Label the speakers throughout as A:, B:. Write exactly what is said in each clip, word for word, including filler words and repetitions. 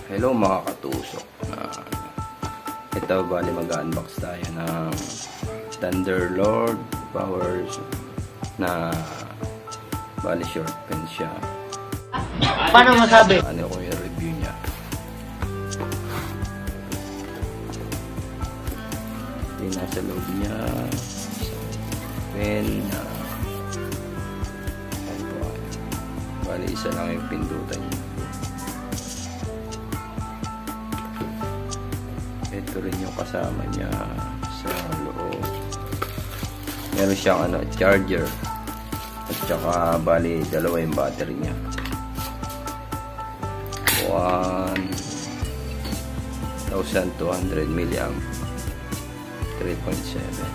A: Hello mga katusok. Uh, ito bali mag-unbox tayo ng Thunderlord Powers na bali short pen siya.
B: Paano masabi?
A: Ano ko yung review niya. Yung nasa loob niya pen na uh, po, bali isa lang yung pindutan niya. Ito rin yung kasama niya sa loob. Meron siyang ano, charger. At saka bali dalawa yung battery niya. one thousand two hundred milliamp three point seven.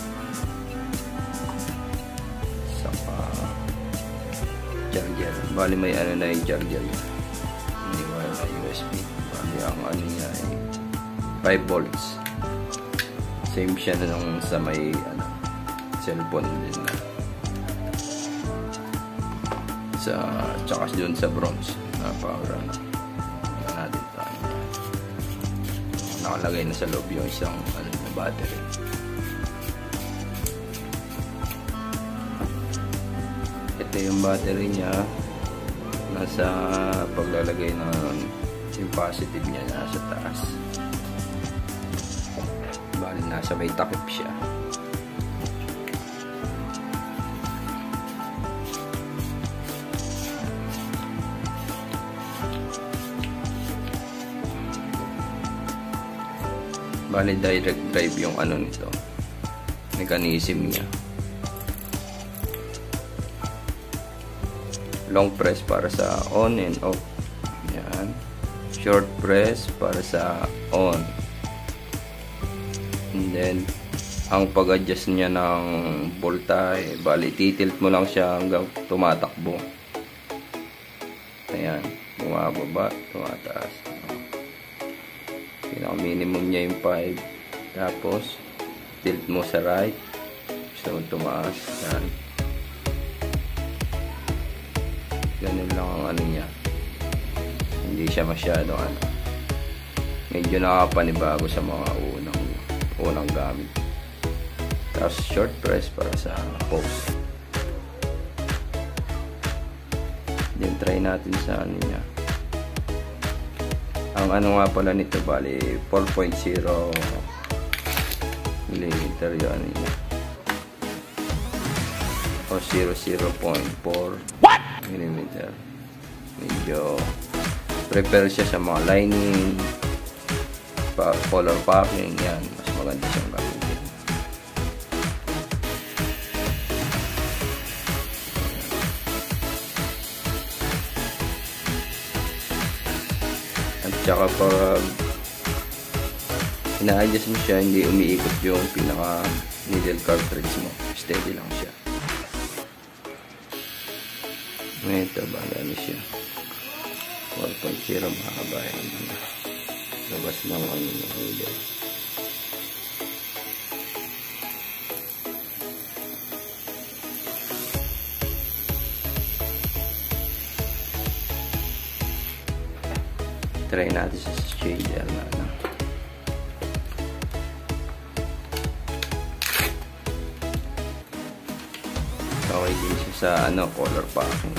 A: Saka charger. Bali may ano na yung charger niya. May wire na U S B. Bali ang ano niya ay five volts. Same siya nung sa may ano, cellphone din na. Sa tsaka doon sa bronze na power ano. Ito natin ito. Nakalagay na sa loob yung isang ano, na battery. Ito yung battery niya. Nasa paglalagay ng yung positive niya nasa taas. Bali nasa may takip siya. Bali direct drive yung ano nito, mechanism niya. Long press para sa on and off. Yan. Short press para sa on. And then, ang pag-adjust niya ng voltage, bali, titilt mo lang siya hanggang tumatakbo. Ayan, bumababa, tumataas. Pinaka-minimum niya yung five. Tapos, tilt mo sa right. So, tumaas. Ayan. Ganun lang ang ano niya. Hindi siya masyado ano. Medyo nakapanibago sa mga unang unang gamit. Tapos short press para sa pause. Then try natin sa ano niya. Ang ano nga pala nito bali four point zero millimeter yung ano niya. O zero point four millimeter. Medyo prepare siya sa mga lining, pa color packing, yan. Mas maganda siyang gamitin. At saka pag ina-adjust mo siya, hindi umiikot yung pinaka needle cartridge mo. Steady lang siya. Ito ba, gano'n siya. four point zero mga kabayan. Labas ng ano ng needle. Try natin sa shader na ano. Okay din siya sa ano, color packing.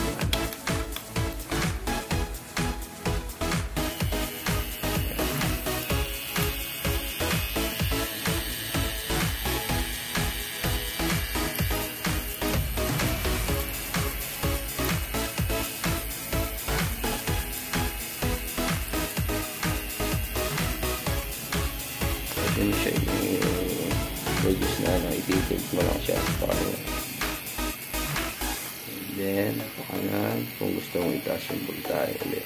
A: Yun siya i-produce na ano, i-detail mo lang siya para and then pakanan kung gusto mong itaas yung voltage ulit.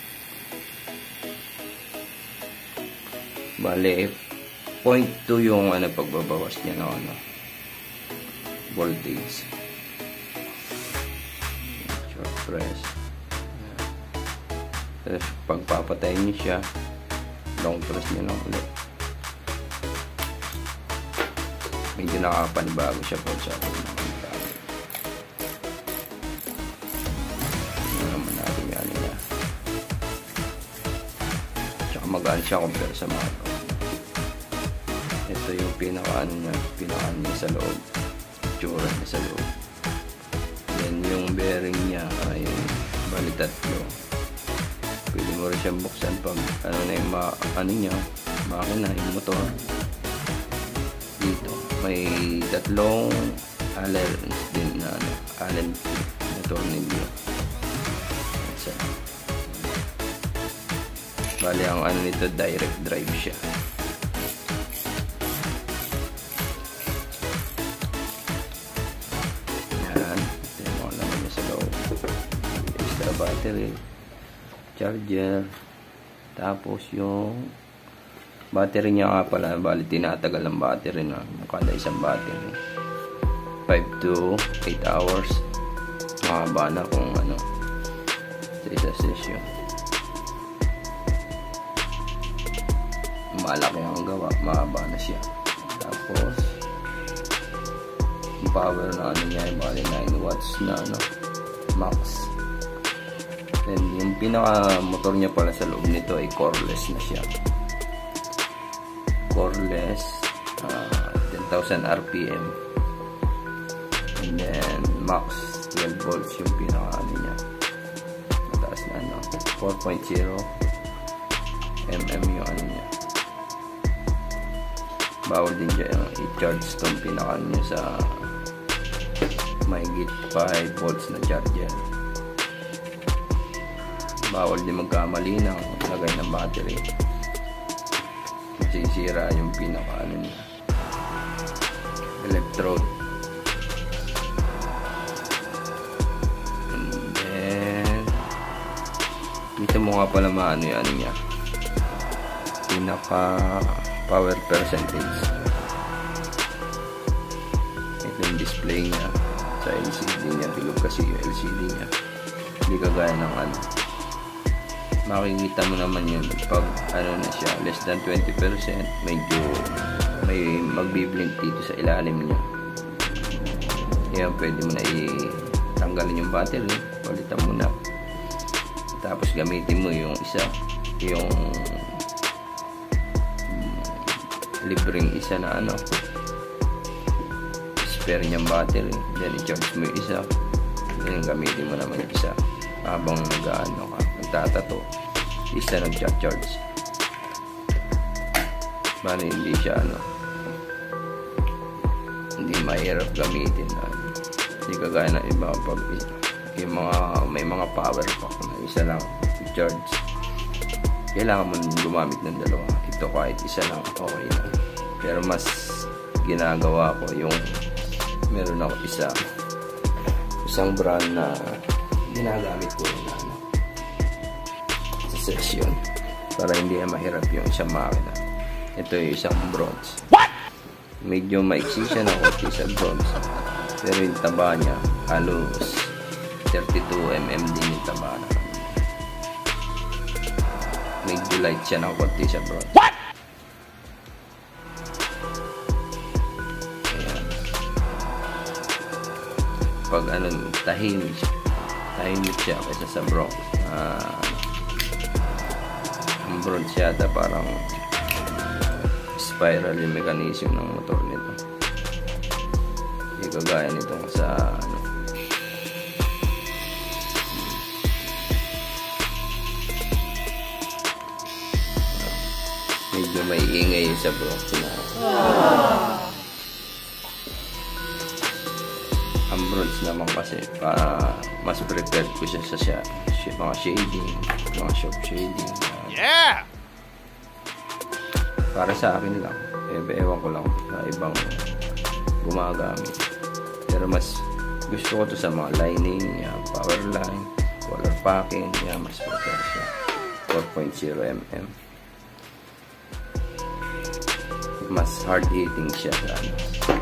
A: Bale zero point two yung ano, pagbabawas niya ng ano, voltage. Short press. Tapos pagpapatay niyo siya, long press niya lang ulit. Medyo nakakapanibago siya po sa akin. Ano naman natin yan niya. magaan siya compare sa mga to. Ito yung pinaka ano niya, pinaka ano niya sa loob, tsura niya sa loob. Then yung bearing niya ay bali tatlo. Pwede mo rin siyang buksan pag ano na yung ma ano niya, makina, yung motor. Dito may tatlong Allen's din na ano, Allen na tornilyo. That's it. Bali ang ano nito, direct drive siya. Yan, ito yung mga naman niya sa loob. Extra battery, charger, tapos yung battery niya nga pala, bali tinatagal ang battery na kada isang battery five to eight hours, mahaba na kung ano sa isa session. Malaki ang gawa, mahaba na siya. Tapos yung power na ano niya ay bali nine watts na ano, max. Then yung pinaka motor niya pala sa loob nito ay coreless na siya, coreless, uh, ten thousand R P M, and then max twelve volts yung pinaka ano niya, mataas na ano, four point zero millimeter yung ano niya. Bawal din dyan yung i-charge itong pinaka niya sa mahigit five volts na charger. Bawal din magkamali ng lagay ng battery, masisira yung pinaka ano niya, electrode. And then dito mo nga pala maano yung ano niya, pinaka power percentage. Ito yung display niya sa L C D niya, bilog kasi yung L C D niya, hindi kagaya ng ano. Makikita mo naman yun pag ano na siya, less than twenty percent, medyo may magbiblink dito sa ilalim niya. Kaya pwede mo na i-tanggalin yung battery, palitan mo na, tapos gamitin mo yung isa, yung libreng isa na ano, spare niyang battery, then i-charge mo yung isa, then gamitin mo naman yung isa habang nag-ano ka, nagtatato, isa nag-charge. Bali hindi siya ano, hindi mahirap gamitin na, hindi kagaya ng iba pag yung mga may mga power pack na isa lang i-charge, kailangan mo gumamit ng dalawa. Ito kahit isa lang okay na, pero mas ginagawa ko yung meron ako isa isang brand na ginagamit ko rin na ano, sa session para hindi na mahirap yung isang makina. Ito yung isang bronze. Medyo maiksi siya na konti sa bronze, pero yung taba niya halos thirty-two millimeters din yung taba na. Medyo light siya ng konti sa bronze. Ayan. Pag ano, tahimik siya. Tahimik siya kaysa sa bronze. Ah, ang bronze yata parang spiral yung mechanism ng motor nito. Hindi kagaya nito sa ano. Medyo may ingay sa bronze na. Ang bronze naman kasi para mas prepared ko siya sa siya, siya mga shading, mga shop shading. Yeah! Para sa akin lang, eh, ewan ko lang sa ibang gumagamit. Pero mas gusto ko to sa mga lining, yan, power line, color packing, yan, mas prepared siya. four point zero millimeter. Mas hard hitting siya sa ano.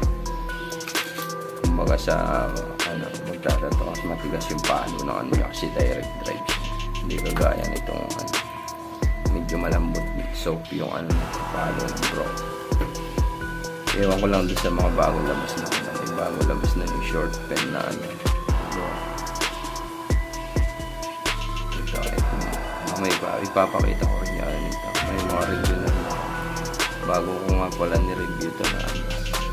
A: Kumbaga sa ano, magtatato kasi matigas yung palo ng ano kasi direct drive siya. Hindi kagaya nitong ano, medyo malambot, soft yung ano, palo ng bro. Ewan ko lang doon sa mga bagong labas na ano, may bagong labas na yung short pen na ano, bro. Ito, ito, mga may ipapakita ko rin yan nito. May mga review na rin. Bago ko nga pala ni-review ito na ano.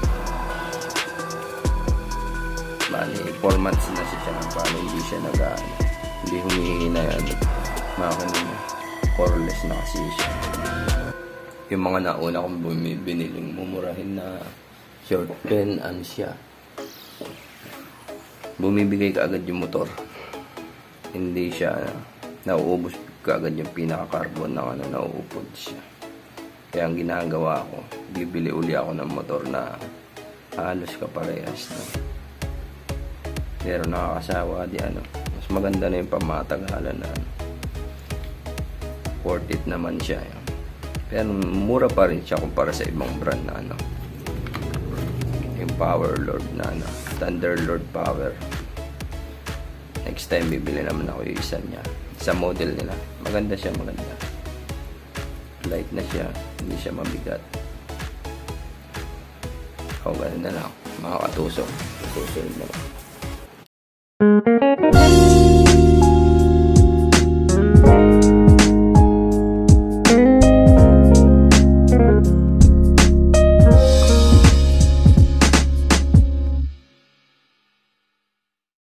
A: Bali, four months na siya. Paano hindi siya nag-ano. Hindi humihingi na yan. Makakinin niya. Coreless na kasi siya. Yung mga nauna kong biniling mumurahin na short pen, ano siya. Bumibigay ka agad yung motor. Hindi siya, nauubos ka agad yung pinaka-carbon na ano, nauupod siya. Kaya ang ginagawa ko, bibili uli ako ng motor na halos kaparehas na. Pero nakakasawa di ano. Mas maganda na yung pamatagalan na ano. Worth it naman siya. Yun. Pero mura pa rin siya kumpara sa ibang brand na ano. Yung Power Lord na ano. Thunderlord Power. Next time bibili naman ako yung isa niya. Sa model nila. Maganda siya, maganda. Light na siya. Hindi siya mabigat. O, ganun na lang. Makakatusok. Susunod na lang.